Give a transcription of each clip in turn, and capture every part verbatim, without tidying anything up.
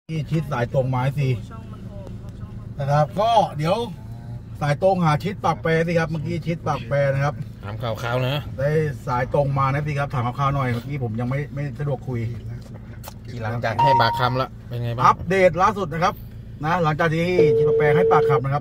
ที่ชิดสายตรงไม้สินะครับก็เดี๋ยวสายตรงหาชิดปากแปรสิครับเมื่อกี้ชิดปากแปรนะครับถามข่าวๆนะได้สายตรงมานะสิครับถามข่าวๆหน่อยเมื่อกี้ผมยังไม่ไม่สะดวกคุยที่หลังจากให้ปากคำแล้วเป็นไงบ้างอัปเดตล่าสุดนะครับนะหลังจากที่ชิดปากแปรให้ปากคำนะครับ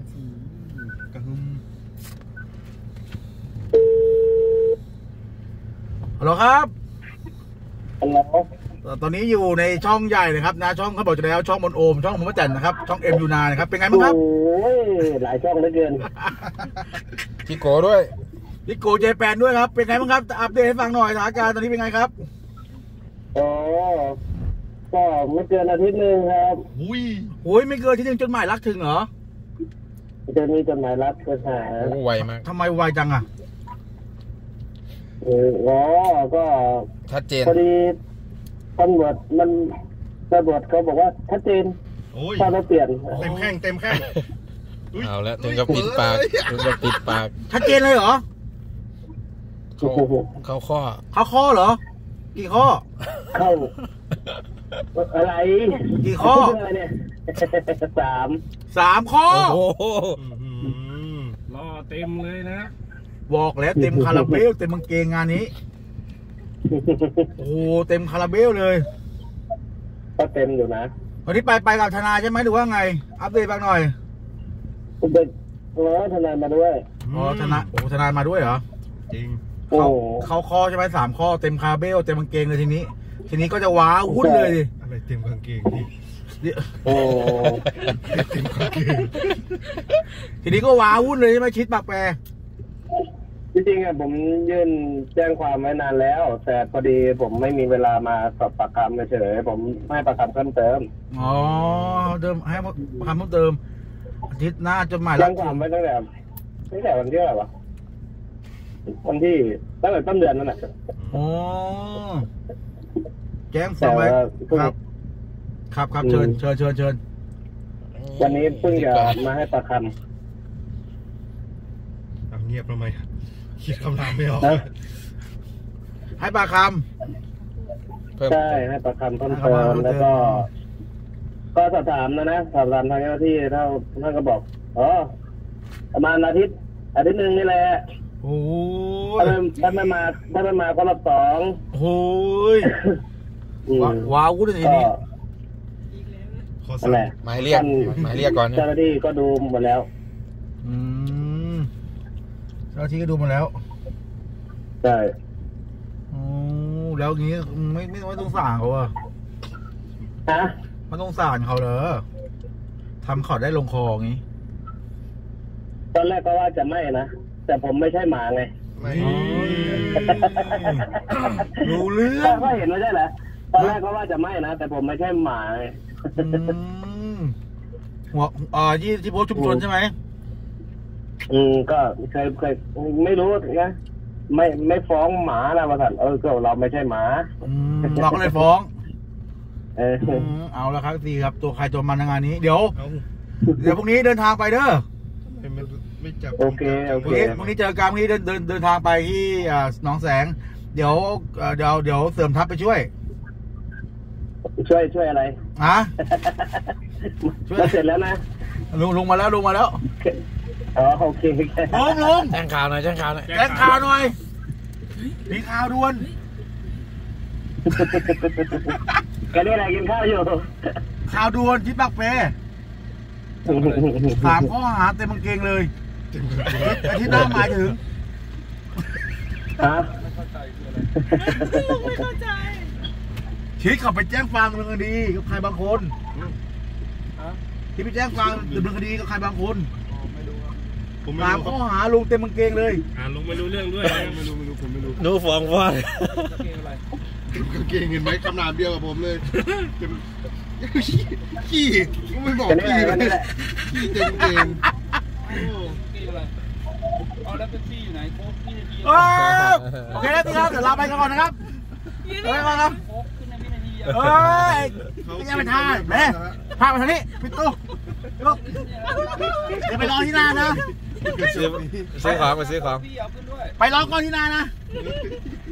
ฮัลโหลครับฮัลโหลตอนนี้อยู่ในช่องใหญ่เลยครับนะช่องเขาบอกจะแล้วช่องมนโอมช่องผมมาจันนะครับช่องเอ็มยูนานะครับเป็นไงบ้างครับโอ้ยหลายช่องเหลือเกินพี่โก้ด้วยพี่โก้เจแปนด้วยครับเป็นไงบ้างครับอัปเดตให้ฟังหน่อยสถานการณ์ตอนนี้เป็นไงครับอ๋อก็ไม่เกินอาทิตย์หนึ่งครับอุ้ยโอ้ยไม่เกินอาทิตย์หนึ่งจดหมายรักถึงเหรอจะมีจดหมายรักไปหาโอ้ไวมากทำไมไวจังอ่ะเอออ๋อก็ชัดเจนพอดีตำรวจมันตำรวจเขาบอกว่าชัดเจนถ้าเราเปลี่ยนเต็มแข้งเต็มแข้งเอาแล้วถึงกับปิดปากถึงกับปิดปากชัดเจนเลยเหรอเขาเข้าข้อเข้าข้อเหรอกี่ข้อเข้าอะไรกี่ข้อเนี่ยสามสามข้อโอ้โหรอเต็มเลยนะบอกแล้วเต็มคาราเบลเต็มมังเกงงานนี้โอ้เต็มคาราเบลเลยก็เต็มอยู่นะวันนี้ไปไปกับทนายใช่ไหมหรือว่าไงอัปเดตบ้างหน่อยผมเป็นเออทนายมาด้วยอ๋อทนายโอ้ทนายมาด้วยเหรอจริงเขาเขาข้อใช่ไหมสามข้อเต็มคาราเบลเต็มมังเกงเลยทีนี้ทีนี้ก็จะว้าวุ่นเลยอะไรเต็มกางเกงดิโอ้เต็มกางเกงทีนี้ก็ว้าวุ่นเลยใช่ไหมชิดปากแปรจริงๆอ่ะผมยื่นแจ้งความไว้นานแล้วแต่พอดีผมไม่มีเวลามาสอบปากคำเฉยๆผมให้ปากคำเพิ่มเติมอ๋อเติมให้ปากคำเพิ่มเติมอาทิตย์หน้าจดหมายแจ้งความไว้ตั้งแต่ตั้งแต่วันที่อะไรวะวันที่ตั้งแต่ต้นเดือนนั่นแหละอ๋อแจ้งความไว้ครับครับครับเชิญเชิญเชิญเชิญวันนี้เพิ่งจะมาให้ปากคำเอาเงียบทำไมคิดคำถามไม่ออกให้ปากคำใช่ให้ปากคำเพิ่มเติมแล้วก็ก็สอบถามนะนะสอบถามทางเจ้าหน้าที่เท่าท่านก็บอกอ๋อประมาณอาทิตย์อาทิตย์หนึ่งนี่แหละโอ้ยถ้าไม่มาถ้าไม่มาก็รอบสองโอ้ยว้าวเลยทีนี้อะไรหมายเรียกหมายเรียกก่อนเจ้าหน้าที่ก็ดูหมดแล้วอืมเจ้าหน้าที่ก็ดูมาแล้วใช่โอ้แล้วอย่างนี้ไม่ไม่ไม่ต้องสั่งเขาอะฮะไม่ต้องสั่งเขาเหรอทำขอดได้ลงคออย่างนี้ตอนแรกก็ว่าจะไม่นะแต่ผมไม่ใช่หมาไงรู้เรื่องก็เห็นไม่ใช่เหรอตอนแรกก็ว่าจะไม่นะแต่ผมไม่ใช่หมาไงหัวอ่าที่ที่โพสชุมชนใช่ไหมอืมก็เคยเคยไม่รู้นะไม่ไม่ฟ้องหมานะว่าสันเออก็เราไม่ใช่หมาเราก็เลยฟ้องเออเอาละครับสิครับตัวใครตัวมันในงานนี้เดี๋ยวเดี๋ยวพรุ่งนี้เดินทางไปเด้อไม่จับโอเคโอเคพรุ่งนี้เจอกันพรุ่งนี้เดินเดินเดินทางไปที่หนองแสงเดี๋ยวเดี๋ยวเดี๋ยวเสริมทัพไปช่วยช่วยช่วยอะไรฮะช่วยเสร็จแล้วนะลุงลุงมาแล้วลุงมาแล้วอ๋อโอเคลุงลุงแจ้งข่าวหน่อยแจ้งข่าวหน่อยแจ้งข่าวหน่อยมีข่าวด่วนแกได้อะไรกินข้าวอยู่ข่าวด่วนที่ปากเปสามข้อหาเต็มกางเกงเลยอาทิตย์หน้าหมายถึงฮะไม่เข้าใจชี้ขับไปแจ้งความดำเนินคดีกับใครบางคนที่ไปแจ้งความดำเนินคดีกับใครบางคนสามข้อหาลุงเต็มกางเกงเลยอ่าลุงไม่รู้เรื่องด้วยไม่รู้ไม่รู้ผมไม่รู้นูฟ้องว่ากางเกงเห็นไหมคำนามเดียวกับผมเลยขี้ไม่บอกขี้เลยขี้เต็มเกงอ๋อแล้วเป็นขี้อยู่ไหนโค้กขี้ในที่โอเคแล้วพี่ครับเดี๋ยวลาไปก่อนนะครับไปก่อนครับเฮ้ยไม่ยังไม่ทานแม่พาไปทางนี้พี่ตู้ลูกเดี๋ยวไปรอที่หน้านะซื้อซื้อของไปซื้อของไปรอก่อนที่หน้านะ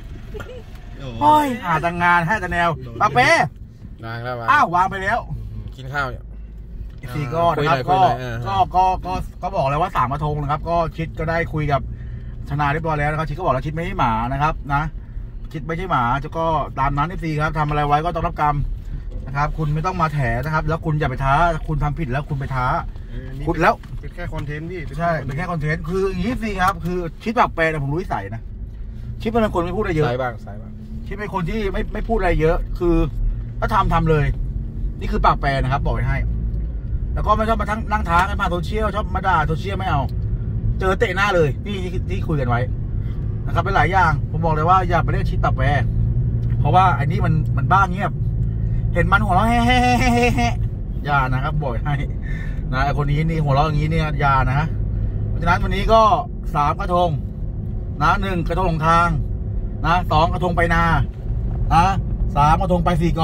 โอ้ยอ่าตั้งงานให้แต่แนวปาเป้นางแล้วอ้าววางไปแล้วกินข้าวเนี่ยซีก็นะครับก็ก็ก็ก็ก็บอกแล้วว่าสามกระทงนะครับก็ชิดก็ได้คุยกับทนายเรียบร้อยแล้วนะครับชิดก็บอกแล้วชิดไม่ใช่หมานะครับนะชิดไม่ใช่หมาจะก็ตามนั้นซีครับทำอะไรไว้ก็ต้องรับกรรมนะครับคุณไม่ต้องมาแถนะครับแล้วคุณอย่าไปท้าคุณทำผิดแล้วคุณไปท้าคุณแล้วเป็นแค่คอนเทนต์พี่ใช่เป็นแค่คอนเทนต์คืออย่างนี้ซีครับคือชิดปากแปรนะผมรู้นิสัยนะชิดเป็นคนไม่พูดอะไรเยอะสายบ้างสายบ้างชิดเป็นคนที่ไม่ไม่พูดอะไรเยอะคือถ้าทำทำเลยนี่คือปากแปรนะครับบอกให้แล้วก็ไม่ชอบมาทั้งนั่งท้ากันมาโซเชียลชอบมาด่าโซเชียลไม่เอาเจอเตะหน้าเลยนี่ที่ที่คุยกันไว้นะครับเป็นหลายอย่างผมบอกเลยว่าอย่าไปเรียกชิดปากแปรเพราะว่าอันนี้มันมันบ้าเงียบเห็นมันหัวเราะแฮ่แฮ่แฮ่แฮ่อย่านะครับบอกให้นะคนนี้นี่หัวเราะอย่างนี้เนี่ยอย่านะเพราะฉะนั้นวันนี้ก็สามกระทงนะหนึ่งกระทงหลงทางนะสองกระทงไปนานะสามกระทงไปสี่ก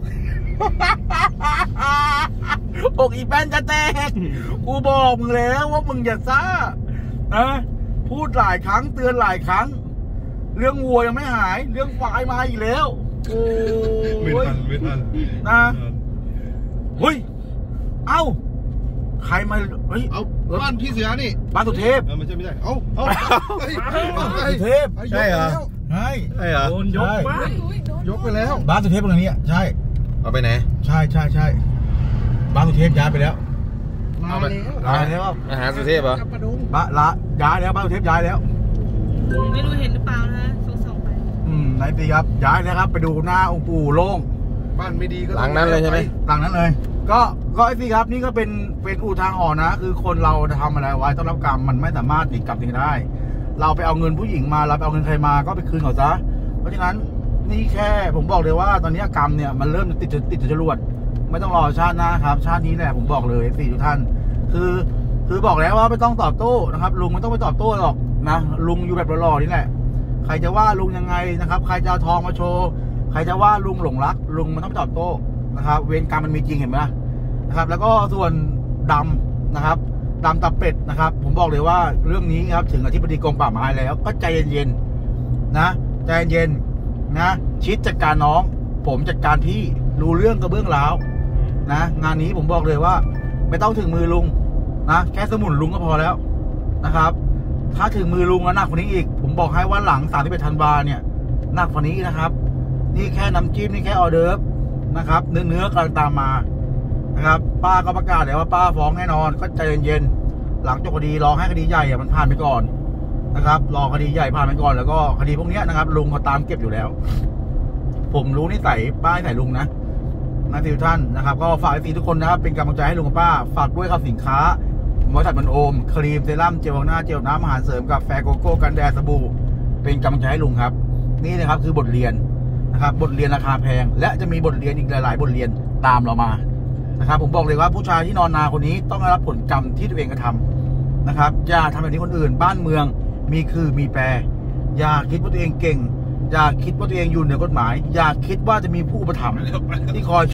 อ อกอีแป้นจะแตกกูบอกมึงแล้วว่ามึงอย่าซ่านะพูดหลายครั้งเตือนหลายครั้งเรื่องวัวยังไม่หายเรื่องควายมาอีกแล้วโอ้ยไม่ทันนะเฮ้ยเอ้าใครมาเฮ้ยเอาบ้านพี่เสือนี่บ้านสุเทพไม่ใช่ไม่ใช่เอ้าเอ้าสุเทพใช่เหรอใช่ใช่เหรอโดนยกไปยกไปแล้วบ้านสุเทพตรงนี้ใช่เอาไปไหนใช่ใช่ใช่บ้านสุเทพย้ายไปแล้วเอาไปย้ายแล้วอาหารสุเทพเหรอบ้านละย้ายแล้วบ้านสุเทพย้ายแล้วไม่รู้เห็นหรือเปล่านะส่งๆไปอืมไหนตีครับย้ายแล้วครับไปดูหน้าองค์ปู่โล่งบ้านไม่ดีก็หลังนั้นเลยใช่ไหมหลังนั้นเลยก็ก็ไอ้พี่ครับนี่ก็เป็นเป็นอุทาหรณ์นะคือคนเราจะทำอะไรไว้ต้องรับกรรมมันไม่สามารถหนีกรรมทิ้งได้เราไปเอาเงินผู้หญิงมาเราไปเอาเงินใครมาก็ไปคืนเขาซะเพราะฉะนั้นนี่แค่ผมบอกเลยว่าตอนนี้กรรมเนี่ยมันเริ่มติดติดจรวดไม่ต้องรอชาติหน้าครับชาตินี้แหละผมบอกเลยสี่ทุกท่านคือคือบอกแล้วว่าไม่ต้องตอบโต้นะครับลุงไม่ต้องไปตอบโต้หรอกนะลุงอยู่แบบหล่อๆนี่แหละใครจะว่าลุงยังไงนะครับใครจะเอาทองมาโชว์ใครจะว่าลุงหลงรักลุงมันต้องไปตอบโต้นะครับเวรกรรมมันมีจริงเห็นไหมนะครับแล้วก็ส่วนดำนะครับดำตับเป็ดนะครับผมบอกเลยว่าเรื่องนี้ครับถึงอธิบดีกรมป่าไม้แล้วก็ใจเย็นๆนะใจเย็นนะชิดจัดการน้องผมจัดการพี่รู้เรื่องกระเบื้องล้าวนะงานนี้ผมบอกเลยว่าไม่ต้องถึงมือลุงนะแค่สมุนลุงก็พอแล้วนะครับถ้าถึงมือลุงแล้วหนักกว่านี้อีกผมบอกให้ว่าหลังสามสิบเอ็ดธันวาเนี่ยหนักกว่านี้นะครับนี่แค่น้ำจิ้มนี่แค่ออเดิร์ฟนะครับเนื้อเนื้อกำลังตามมานะครับป้าก็ประกาศเลยว่าป้าฟ้องแน่นอนก็ใจเย็นๆหลังจบคดีรอให้คดีใหญ่มันผ่านไปก่อนนะครับรอคดีใหญ่ผ่านไปก่อนแล้วก็คดีพวกนี้นะครับลุงเขาตามเก็บอยู่แล้วผมรู้นิสัยป้านิสัยลุงนะนะทุกท่านนะครับก็ฝากไอซีทุกคนนะครับเป็นกำลังใจให้ลุงกับป้าฝากด้วยครับสินค้าบริษัทมันโอมครีมเซรั่มเจลหน้าเจลน้ำอาหารเสริมกาแฟโกโก้กันแดดสบู่เป็นกำลังใจให้ลุงครับนี่นะครับคือบทเรียนนะครับบทเรียนราคาแพงและจะมีบทเรียนอีกหลายๆบทเรียนตามเรามานะครับผมบอกเลยว่าผู้ชายที่นอนนาคนนี้ต้องได้รับผลกรรมที่ตัวเองกระทำนะครับอย่าทำแบบนี้คนอื่นบ้านเมืองมีคือมีแปรอย่าคิดว่าตัวเองเก่งอย่าคิดว่าตัวเองอยู่เหนือกฎหมายอย่าคิดว่าจะมีผู้อุปถัมภ์ที่คอย